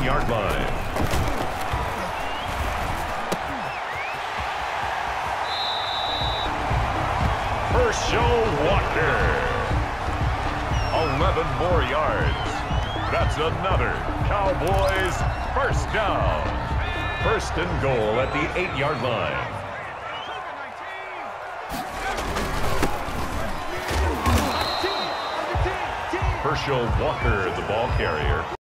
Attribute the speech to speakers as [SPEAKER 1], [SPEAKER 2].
[SPEAKER 1] 9-yard line. Herschel Walker. 11 more yards. That's another Cowboys first down. First and goal at the 8-yard line. Herschel Walker, the ball carrier.